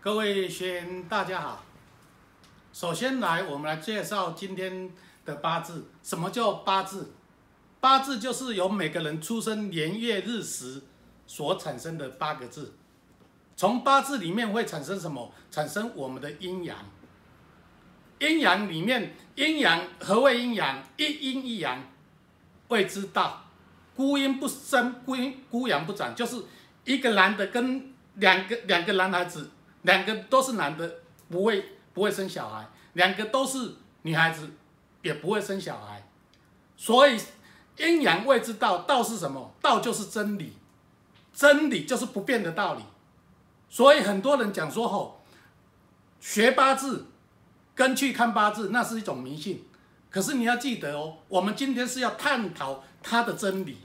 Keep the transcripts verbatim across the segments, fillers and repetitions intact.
各位学员大家好。首先来，我们来介绍今天的八字。什么叫八字？八字就是由每个人出生年月日时所产生的八个字。从八字里面会产生什么？产生我们的阴阳。阴阳里面，阴阳何谓阴阳？一阴一阳，谓之道。孤阴不生，孤阴孤阳不长，就是一个男的跟两个两个男孩子。两个都是男的，不会不会生小孩；两个都是女孩子，也不会生小孩。所以阴阳谓之道，道是什么？道就是真理，真理就是不变的道理。所以很多人讲说吼，学八字跟去看八字，那是一种迷信。可是你要记得哦，我们今天是要探讨它的真理。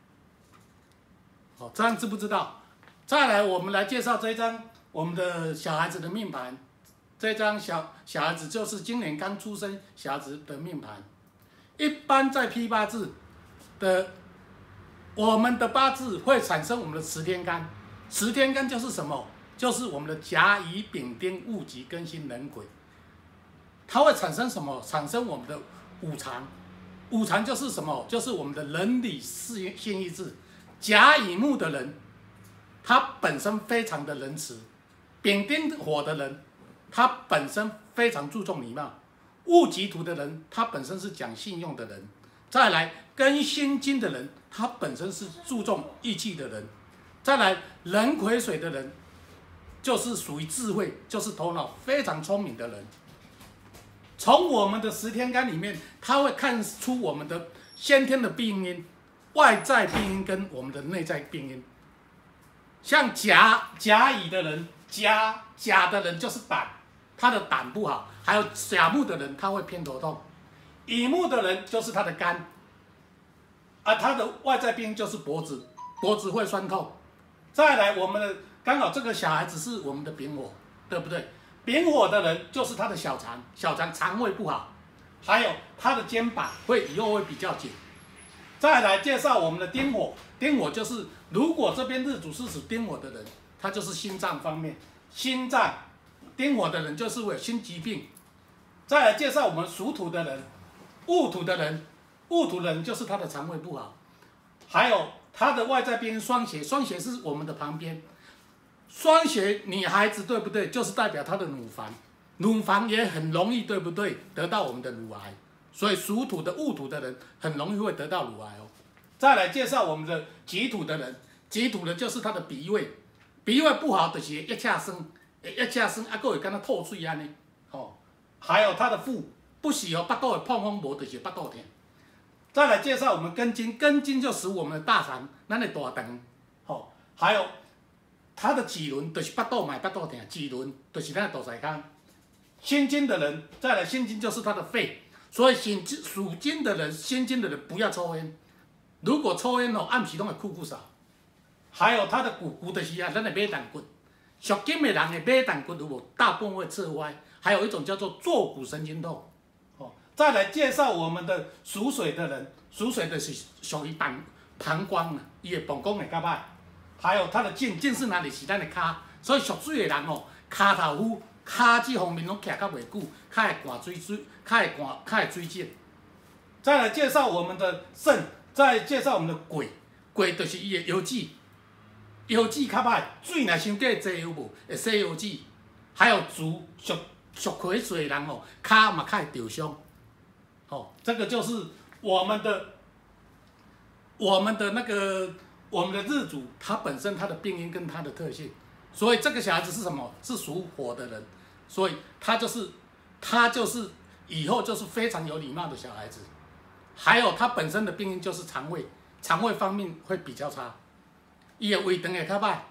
哦，这样知不知道？再来，我们来介绍这一张。我们的小孩子的命盘，这张小小孩子就是今年刚出生小孩子的命盘。一般在批八字的，我们的八字会产生我们的十天干。十天干就是什么？就是我们的甲乙丙丁戊己庚辛壬癸。它会产生什么？产生我们的五常。五常就是什么？就是我们的人理性意志。甲乙木的人，他本身非常的仁慈。丙丁火的人，他本身非常注重礼貌；戊己土的人，他本身是讲信用的人；再来庚辛金的人，他本身是注重义气的人；再来壬癸水的人，就是属于智慧，就是头脑非常聪明的人。从我们的十天干里面，他会看出我们的先天的病因、外在病因跟我们的内在病因。像甲甲乙的人。甲甲的人就是胆，他的胆不好；还有甲木的人，他会偏头痛；乙木的人就是他的肝，啊，他的外在病就是脖子，脖子会酸痛。再来，我们的刚好这个小孩子是我们的丙火，对不对？丙火的人就是他的小肠，小肠肠胃不好，还有他的肩膀会以后会比较紧。再来介绍我们的丁火，丁火就是如果这边日主是属丁火的人。他就是心脏方面，心脏丁火的人就是会有心疾病。再来介绍我们属土的人，戊土的人，戊土的人就是他的肠胃不好，还有他的外在病双血，双血是我们的旁边，双血女孩子对不对？就是代表她的乳房，乳房也很容易对不对？得到我们的乳癌，所以属土的戊土的人很容易会得到乳癌哦。再来介绍我们的己土的人，己土的就是他的脾胃。脾胃不好就是会一恰酸，会一恰酸，啊，佫会敢若吐水安尼，吼。还有他的腹，不是哦，腹肚会碰风无，就是腹肚痛。再来介绍我们根茎，根茎就属我们的大肠，咱的大肠，吼。还有他的脐轮，就是腹肚嘛，腹肚痛，脐轮就是咱的大肠腔。辛金的人，再来辛金就是他的肺，所以属属金的人，辛金的人不要抽烟，如果抽烟哦，暗时拢会酷酷少。还有他的骨骨就是啊，咱的马蛋骨，属金的人的马蛋骨如果大部分会侧歪，还有一种叫做坐骨神经痛。哦，再来介绍我们的属水的人，属水的是属于膀膀胱啊，伊的膀胱会较歹。还有他的颈，颈是哪里？是咱的骹，所以属水的人哦，骹头乌，骹这方面拢徛较袂久，较会寒水水，较会寒，较会水肿。再来介绍我们的肾，再介绍我们的癸，癸就是伊的腰子。腰子较歹，水若伤过济有无？会洗腰子。还有足属属癸水的人哦，骹嘛较会受伤。哦，这个就是我们的我们的那个我们的日主，他本身他的病因跟他的特性，所以这个小孩子是什么？是属火的人，所以他就是他就是以后就是非常有礼貌的小孩子。还有他本身的病因就是肠胃，肠胃方面会比较差。伊的胃肠会较歹，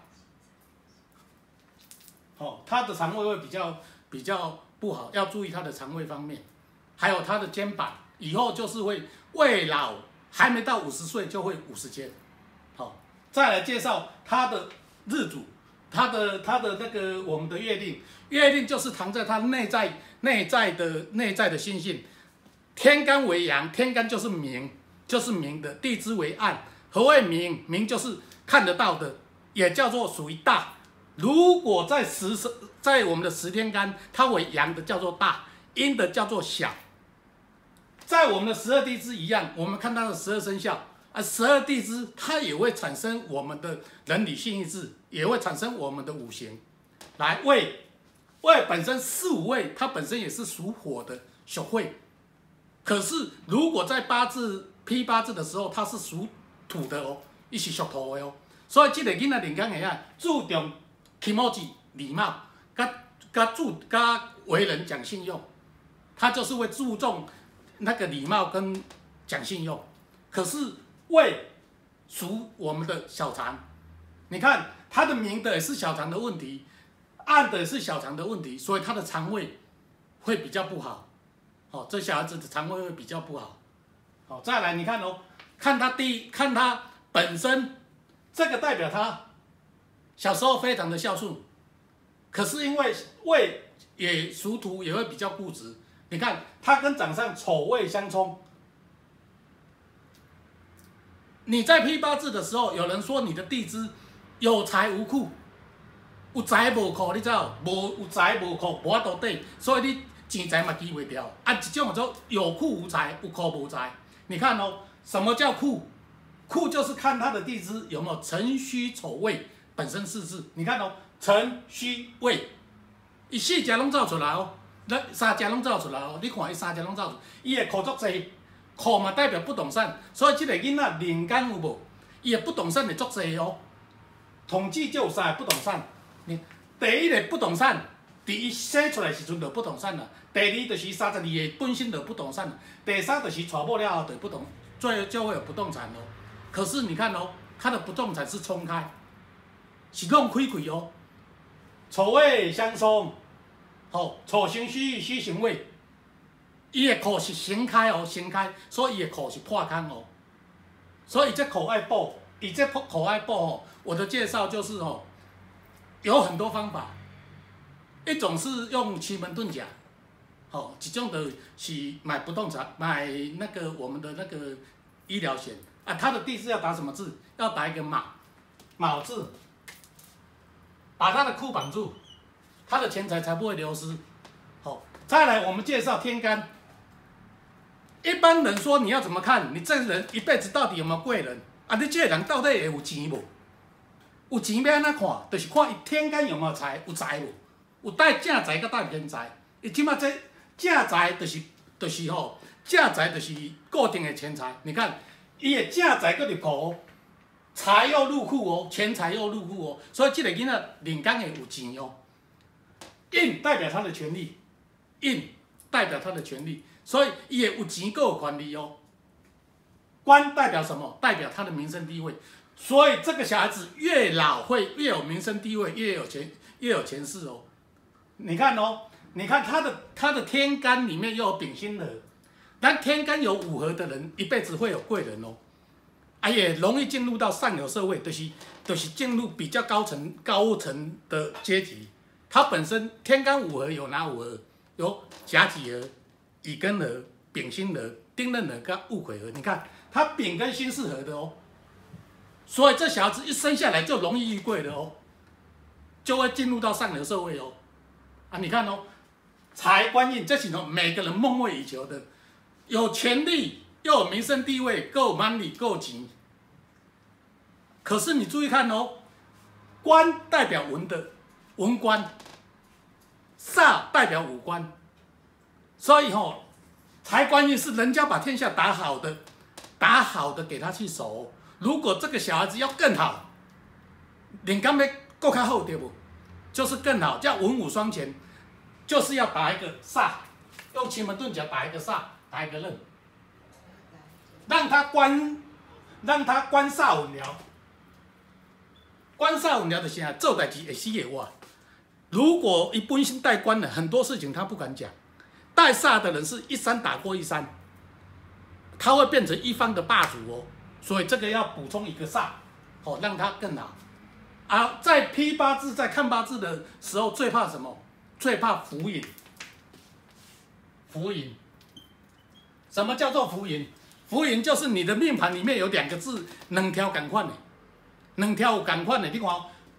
哦，他的肠胃会比较比较不好，要注意他的肠胃方面。还有他的肩膀，以后就是会未老，还没到五十岁就会五十肩。好、哦，再来介绍他的日主，他的他的那个我们的月令，月令就是藏在他内在内在的内在的心性。天干为阳，天干就是明，就是明的；地支为暗，何谓明？明就是看得到的，也叫做属于大。 如果在十在我们的十天干，它为阳的叫做大，阴的叫做小。在我们的十二地支一样，我们看它的十二生肖啊，十二地支它也会产生我们的人理性意志，也会产生我们的五行。来，未未本身四五位，它本身也是属火的属会，可是如果在八字批八字的时候，它是属土的哦，伊是属土的哦。所以这个囡仔人讲的啊，注重气貌子礼貌，甲甲注甲为人讲信用，他就是会注重那个礼貌跟讲信用。可是未属我们的小肠，你看他的明的也是小肠的问题，暗的也是小肠的问题，所以他的肠胃会比较不好。哦，这小孩子的肠胃会比较不好。好，再来你看哦，看他第一，看他本身，这个代表他小时候非常的孝顺，可是因为未也属土，也会比较固执。你看他跟掌上丑未相冲。你在批八字的时候，有人说你的地支有财无库，有财无库，你知道？无有财无库，无法度抵，所以你钱财嘛记袂掉。啊，一种叫做有库无财，有库无财。你看哦，什么叫库？库就是看他的地支有没有辰戌丑未本身四字。你看哦，辰戌未，伊四只拢走出来哦，那三只拢走出来哦。你看伊三只拢走出，伊的库足济。库嘛代表不动产，所以这个囡仔人间有无？伊的不动产会足济哦。统计就有三个不动产，第一个不动产，伫伊生出来时阵就不动产啦；第二就是三十二个本身就不动产啦；第三就是娶某了后就不动，最后就会有不动产哦。可是你看哦，他的不动产是冲开，是弄开开哦，丑未相冲，吼，丑生戌，戌生未。伊的库是盛开哦，盛开，所以伊的库是破空哦。所以这库爱补，伊这库爱补哦。我的介绍就是哦，有很多方法，一种是用奇门遁甲，哦，一种就是买不动产，买那个我们的那个医疗险啊。他的地支要打什么字？要打一个卯，卯字，把他的库绑住，他的钱财才不会流失。好、哦，再来我们介绍天干。一般人说你要怎么看？你这个人一辈子到底有没有贵人？啊，你这个人到底会有钱无？有钱要安怎看？就是看伊天干有没有财，有财无？有带正财，佮带偏财。伊即马这正财就是就是吼，正财就是固定的钱财。你看，伊的正财佮入库，财又入库哦，钱财又入库哦，所以这个囡仔人间会有钱哦。印代表他的权利，印代表他的权利。所以伊会有钱，阁有权利哦。官代表什么？代表他的民生地位。所以这个小孩子越老会越有民生地位，越有钱，越有钱势哦。你看哦，你看他的他的天干里面又有丙辛合，但天干有五合的人，一辈子会有贵人哦。啊，也容易进入到上流社会，就是就是进入比较高层高层的阶级。他本身天干五合有哪五合？有甲己合、乙庚合、丙辛合、丁壬合跟戊癸合。你看，他丙跟辛是合的哦，所以这小孩子一生下来就容易遇贵的哦，就会进入到上流社会哦。啊，你看哦，财官印，这是哦每个人梦寐以求的，有权利又有民生地位，够 money 够钱。可是你注意看哦，官代表文的文官，煞代表武官。所以吼、哦，财官运是人家把天下打好的，打好的给他去守。如果这个小孩子要更好，人干要更较好对不？就是更好，叫文武双全，就是要打一个煞，用奇门遁甲打一个煞，打一个刃，让他官，让他官煞稳了。官煞稳了的时候，做代志会死会活。如果一本身带官的，很多事情他不敢讲。带煞的人是一山打过一山，他会变成一方的霸主哦，所以这个要补充一个煞，哦，让他更好。啊，在批八字、在看八字的时候，最怕什么？最怕浮云。浮云，什么叫做浮云？浮云就是你的命盘里面有两个字，两条同款的，两条有同款的。你看，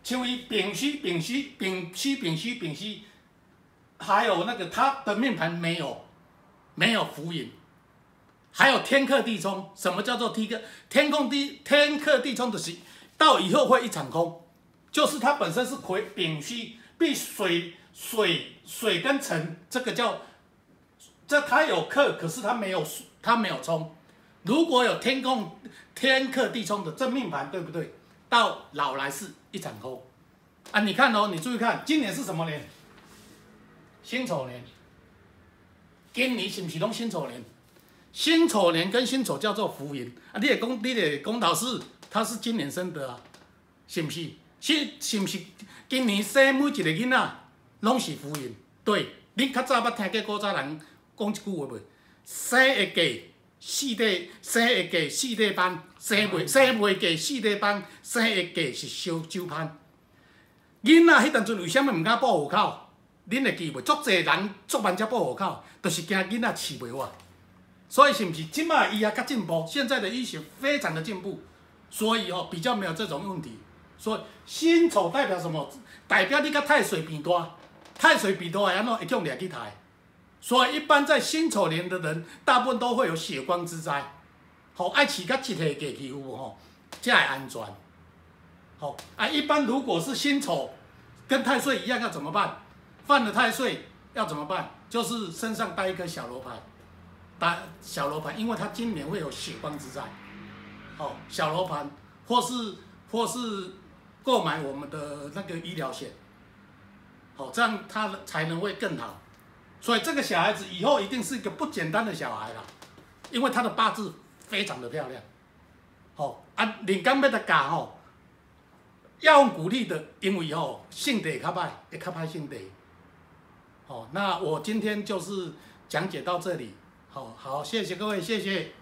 像伊丙戌、丙戌、丙戌、丙戌、丙戌，还有那个他的命盘没有没有福银，还有天克地冲。什么叫做天克？天空地天克地冲的是到以后会一场空，就是它本身是癸丙戌，被水水水跟辰，这个叫这它有克，可是它没有它没有冲。如果有天空天克地冲的这命盘，对不对？到老来是一场空啊！你看哦，你注意看，今年是什么年？辛丑年。今年是不是拢辛丑年？辛丑年跟辛丑叫做福银啊！你也讲，你也讲老师，他是今年生的啊，是不是？是是不是？今年生每一个囡仔拢是福银。对，你较早捌听过古早人讲一句话袂？生会嫁四代，生会嫁四代班，生袂生袂嫁四代班，生会嫁是烧酒攀。囡仔迄阵阵为什么毋敢报户口？恁会记袂？足侪人足慢才报户口，就是惊囡仔饲袂活。所以是不是？即摆医学较进步，现在的医学非常的进步，所以哦比较没有这种问题。所以辛丑代表什么？代表你甲太岁平大，太岁平大会安怎会叫掠去杀？所以一般在辛丑年的人，大部分都会有血光之灾。吼、哦，爱饲甲集体给欺负吼，才会安全。好、哦、啊，一般如果是辛丑跟太岁一样，要怎么办？犯了太岁要怎么办？就是身上带一颗小罗盘，带小罗盘，因为他今年会有血光之灾。好、哦，小罗盘，或是或是购买我们的那个医疗险。好、哦，这样他才能会更好。所以这个小孩子以后一定是一个不简单的小孩啦，因为他的八字非常的漂亮。好、哦、啊，人讲要来教吼，要用鼓励的，因为吼性地较歹，会较歹性地。好、哦，那我今天就是讲解到这里。好好，谢谢各位，谢谢。